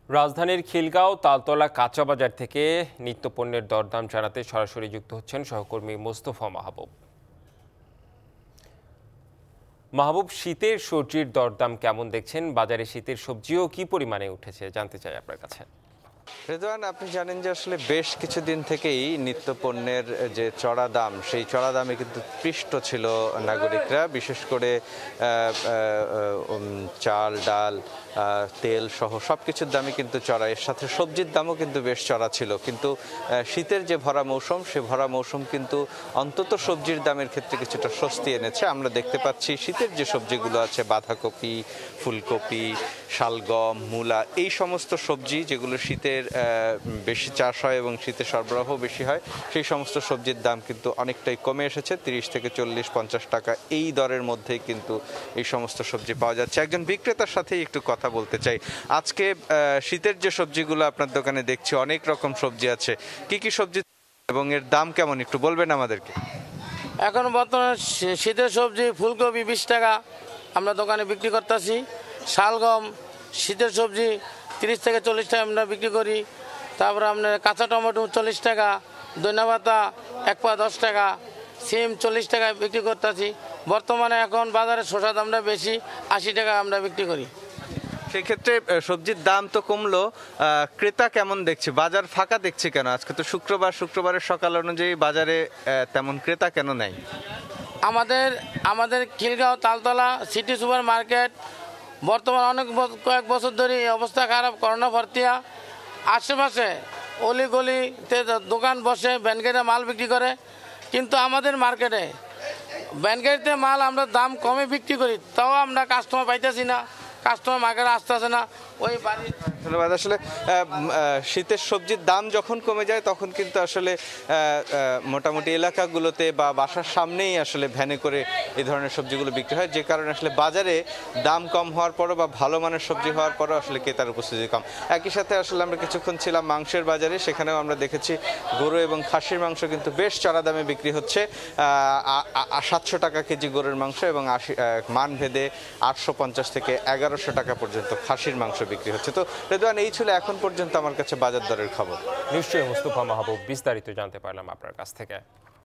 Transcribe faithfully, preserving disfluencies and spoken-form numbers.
রাজধানীর খিলগাঁও তালতলা কাঁচা বাজার থেকে নিত্যপণ্যের দরদাম জানাতে সরাসরি যুক্ত হচ্ছেন সহকর্মী মোস্তফা মাহবুব। মাহবুব, শীতের সবজির দরদাম কেমন দেখছেন? বাজারে শীতের সবজিও কি পরিমাণে উঠেছে জানতে চাই আপনার কাছে। রেদওয়ান, আপনি জানেন যে আসলে বেশ কিছুদিন থেকেই নিত্যপণ্যের যে চড়া দাম, সেই চড়া দামে কিন্তু পৃষ্ঠ ছিল নাগরিকরা। বিশেষ করে চাল, ডাল, তেল সহ সব কিছুর দামই কিন্তু চড়া। এর সাথে সবজির দামও কিন্তু বেশ চড়া ছিল। কিন্তু শীতের যে ভরা মৌসুম, সে ভরা মৌসুম কিন্তু অন্তত সবজির দামের ক্ষেত্রে কিছুটা স্বস্তি এনেছে। আমরা দেখতে পাচ্ছি শীতের যে সবজিগুলো আছে, বাঁধাকপি, ফুলকপি, শালগম, মূলা, এই সমস্ত সবজি যেগুলো শীতের বেশি চাষ হয় এবং শীতে সরবরাহ বেশি হয়, সেই সমস্ত সবজির দাম কিন্তু অনেকটাই কমে এসেছে। তিরিশ থেকে চল্লিশ পঞ্চাশ টাকা এই দরের মধ্যেই কিন্তু এই সমস্ত সবজি পাওয়া যাচ্ছে। একজন বিক্রেতার সাথে একটু কথা বলতে চাই। আজকে শীতের যে সবজিগুলো আপনার দোকানে দেখছি, অনেক রকম সবজি আছে, কি কি সবজি এবং এর দাম কেমন একটু বলবেন আমাদেরকে? এখন বর্তমানে শীতের সবজি ফুলকপি বিশ টাকা আমরা দোকানে বিক্রি করতেছি। শালগম শীতের সবজি তিরিশ থেকে চল্লিশ টাকা আমরা বিক্রি করি। তারপরে আপনার কাঁচা টমেটো চল্লিশ টাকা, ধনেপাতা এক পা দশ টাকা, সিম চল্লিশ টাকা বিক্রি করতেছি। বর্তমানে এখন বাজারে শসার দামটা বেশি, আশি টাকা আমরা বিক্রি করি। সেক্ষেত্রে সবজির দাম তো কমলো, ক্রেতা কেমন দেখছে? বাজার ফাঁকা দেখছে কেন? আজকে তো শুক্রবার, শুক্রবারের সকাল অনুযায়ী বাজারে তেমন ক্রেতা কেন নাই? আমাদের আমাদের Khilgaon Taltala city super market বর্তমান অনেক কয়েক বছর ধরে এই অবস্থা খারাপ। করোনা ভর্তিয়া আশেপাশে অলি গলিতে দোকান বসে, ব্যানগাড়িতে মাল বিক্রি করে, কিন্তু আমাদের মার্কেটে ব্যানগাড়িতে মাল আমরা দাম কমে বিক্রি করি, তাও আমরা কাস্টমার পাইতেছি না, কাস্টমার মার্কেটে আসতেছে না। ওই বাড়ি ধন্যবাদ। আসলে শীতের সবজির দাম যখন কমে যায় তখন কিন্তু আসলে মোটামুটি এলাকাগুলোতে বা বাসার সামনেই আসলে ভ্যানে করে এই ধরনের সবজিগুলো বিক্রি হয়, যে কারণে আসলে বাজারে দাম কম হওয়ার পরও বা ভালো মানের সবজি হওয়ার পরও আসলে ক্রেতার উপস্থিতি কম। একই সাথে আসলে আমরা কিছুক্ষণ ছিলাম মাংসের বাজারে, সেখানেও আমরা দেখেছি গরু এবং খাসির মাংস কিন্তু বেশ চড়া দামে বিক্রি হচ্ছে। সাতশো টাকা কেজি গরুর মাংস এবং আশি মান ভেদে আটশো পঞ্চাশ থেকে এগারোশো টাকা পর্যন্ত খাসির মাংস বিক্রি হচ্ছে। তো রেদওয়ান, এই ছিল এখন পর্যন্ত আমার কাছে বাজার দরের খবর। নিশ্চয়ই মোস্তফা মাহবুব, বিস্তারিত জানতে পারলাম আপনার কাছ থেকে।